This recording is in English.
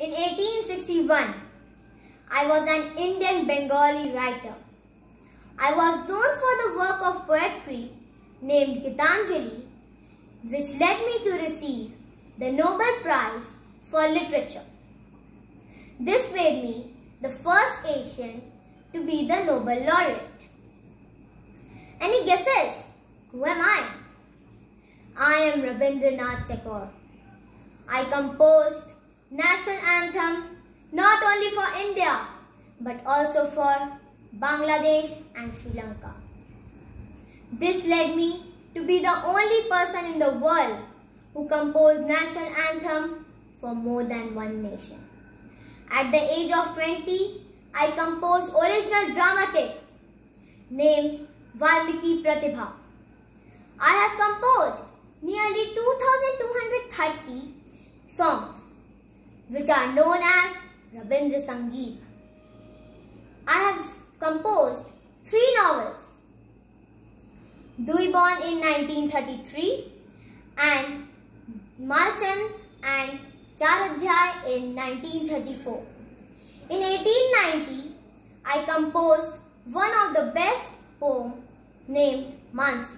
In 1861, I was an Indian Bengali writer. I was known for the work of poetry named Gitanjali, which led me to receive the Nobel Prize for Literature. This made me the first Asian to be the Nobel laureate. Any guesses? Who am I? I am Rabindranath Tagore. I composed national anthem not only for India but also for Bangladesh and Sri Lanka. This led me to be the only person in the world who composed national anthem for more than one nation. At the age of 20, I composed original dramatic named Valmiki Pratibha. I have composed nearly 2,230 songs which are known as Rabindra Sangeet. I have composed 3 novels, Dui Born in 1933 and Malchan and Char Adhyay in 1934. In 1890, I composed one of the best poems named Mansi.